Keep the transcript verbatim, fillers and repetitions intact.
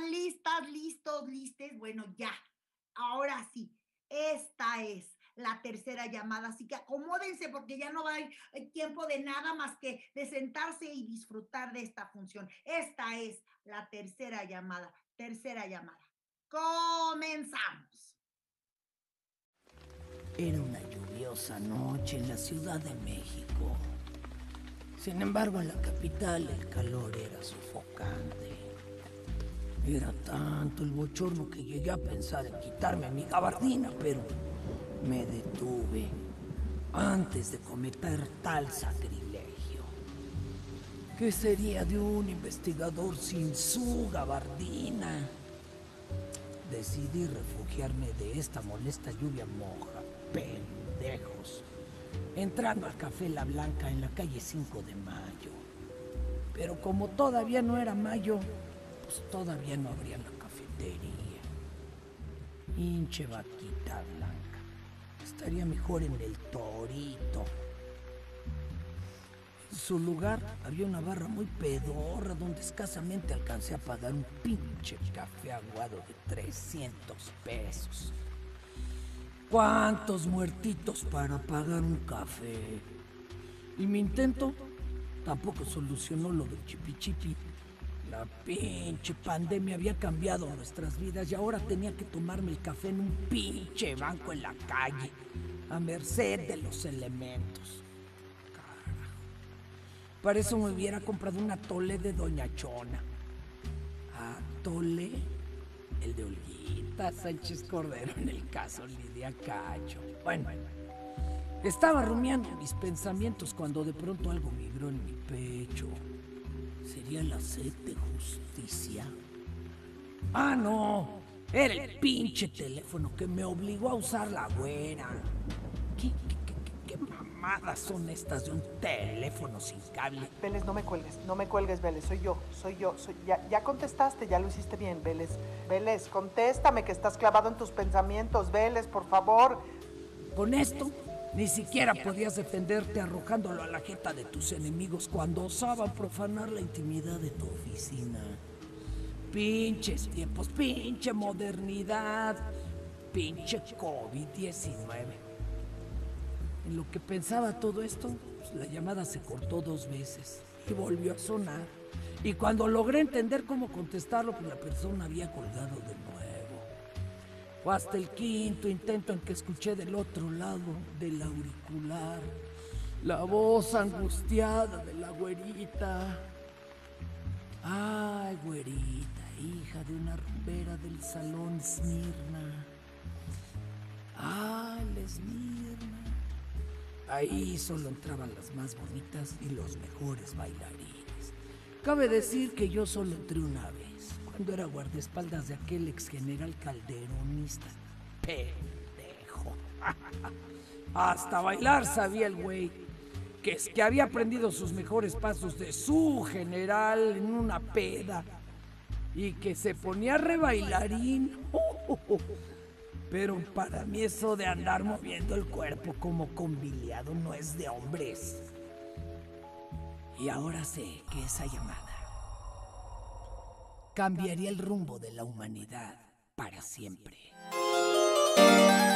listas, listos, listes? Bueno, ya. Ahora sí, esta es la tercera llamada, así que acomódense porque ya no hay tiempo de nada más que de sentarse y disfrutar de esta función. Esta es la tercera llamada, tercera llamada. Comenzamos. Era una lluviosa noche en la Ciudad de México. Sin embargo, en la capital el calor era sofocante. Era tanto el bochorno que llegué a pensar en quitarme mi gabardina, pero me detuve antes de cometer tal sacrilegio. ¿Qué sería de un investigador sin su gabardina? Decidí refugiarme de esta molesta lluvia moja, pendejos, entrando al Café La Blanca en la calle cinco de mayo. Pero como todavía no era mayo, pues todavía no abría la cafetería. Hinche vaquita blanca. Estaría mejor en el Torito. En su lugar había una barra muy pedorra donde escasamente alcancé a pagar un pinche café aguado de trescientos pesos. ¿Cuántos muertitos para pagar un café? Y mi intento tampoco solucionó lo del chipi-chipi. La pinche pandemia había cambiado nuestras vidas y ahora tenía que tomarme el café en un pinche banco en la calle, a merced de los elementos. Carajo. Para eso me hubiera comprado un atole de Doña Chona. Atole, el de Olguita Sánchez Cordero en el caso Lidia Cacho. Bueno, estaba rumiando mis pensamientos cuando de pronto algo vibró en mi pecho. ¿Sería la sed de justicia? ¡Ah, no! Era el pinche teléfono que me obligó a usar la güera. ¿Qué, qué, qué, qué, qué mamadas son estas de un teléfono sin cable? Vélez, no me cuelgues, no me cuelgues, Vélez, soy yo, soy yo, soy... Ya, ya contestaste, ya lo hiciste bien, Vélez. Vélez, contéstame que estás clavado en tus pensamientos, Vélez, por favor. Con esto, ni siquiera podías defenderte arrojándolo a la jeta de tus enemigos cuando osaban profanar la intimidad de tu oficina. Pinches tiempos, pinche modernidad, pinche COVID diecinueve. En lo que pensaba todo esto, pues, la llamada se cortó dos veces y volvió a sonar. Y cuando logré entender cómo contestarlo, pues la persona había colgado de nuevo. Fue hasta el quinto intento en que escuché del otro lado del auricular la voz angustiada de la güerita. Ay, güerita, hija de una rumbera del salón Smirna. Ay, la Smirna. Ahí solo entraban las más bonitas y los mejores bailarines. Cabe decir que yo solo entré una vez, cuando era guardaespaldas de aquel ex general calderonista. Pendejo. Hasta bailar sabía el güey, que es que había aprendido sus mejores pasos de su general en una peda y que se ponía re bailarín. Pero para mí eso de andar moviendo el cuerpo como conviliado no es de hombres. Y ahora sé que esa llamada cambiaría el rumbo de la humanidad para siempre.